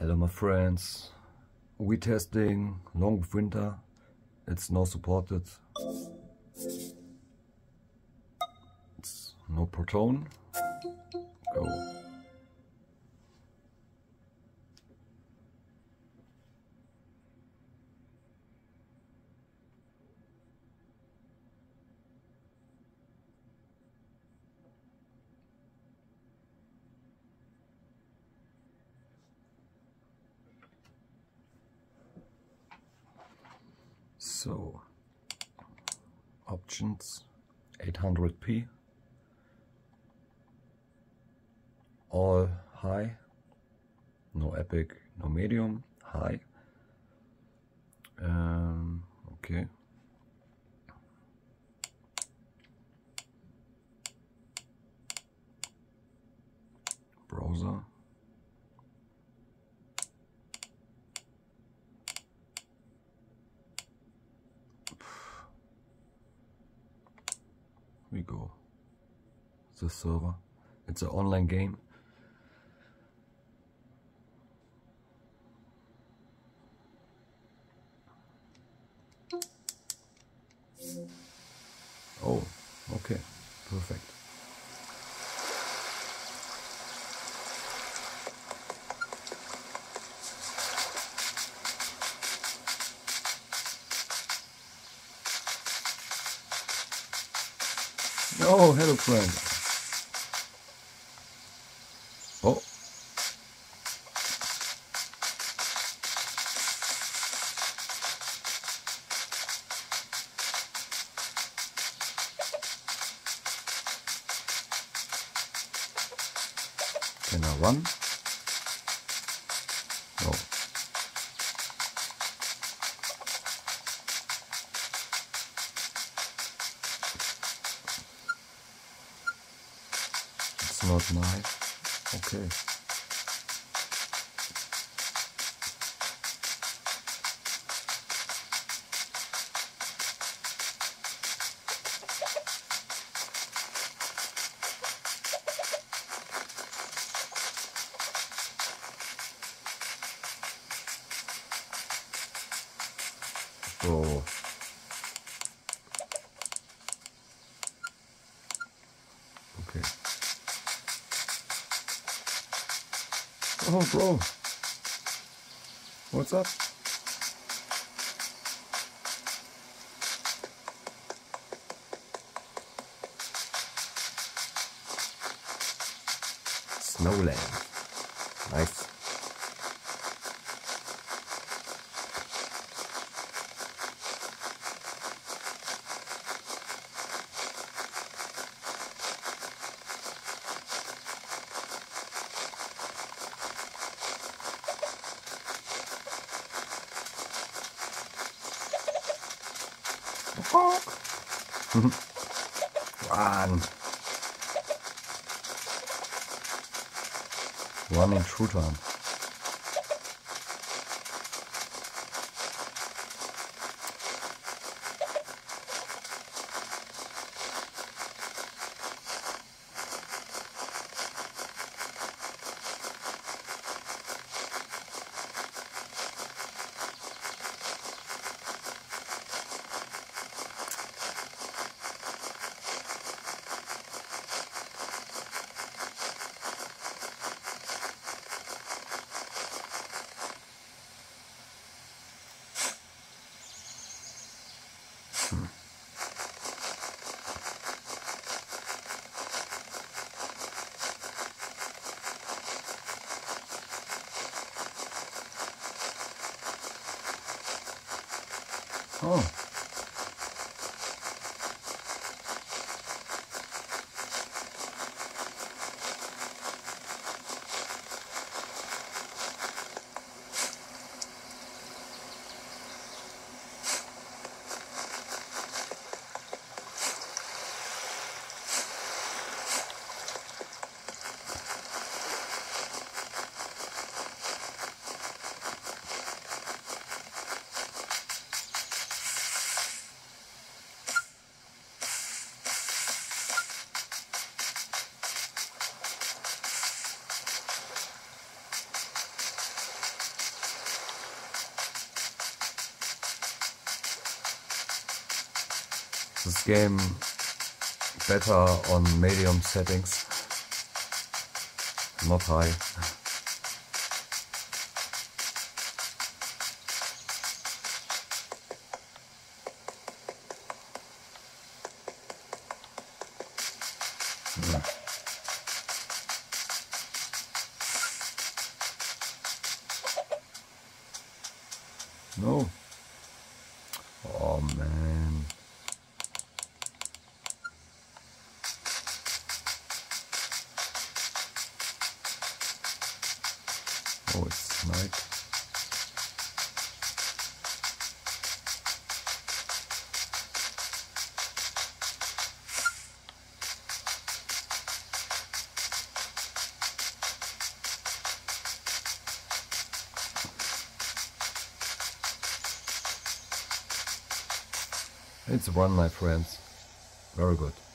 Hello my friends, we testing Long with Winter. It's now supported. It's no Proton. Go. So, options 800p, all high, no epic, no medium, high. Okay. Browser. We go. The server. It's an online game. Oh, okay, perfect. Oh, hello friend. Oh. Can I run? No. It's not nice. Okay. So. Okay. Oh, bro. What's up? Snowland. Nice. Run. Run in true time. Oh. this game better on medium settings, not high. No. Oh man. Oh, it's night. It's one, my friends. Very good.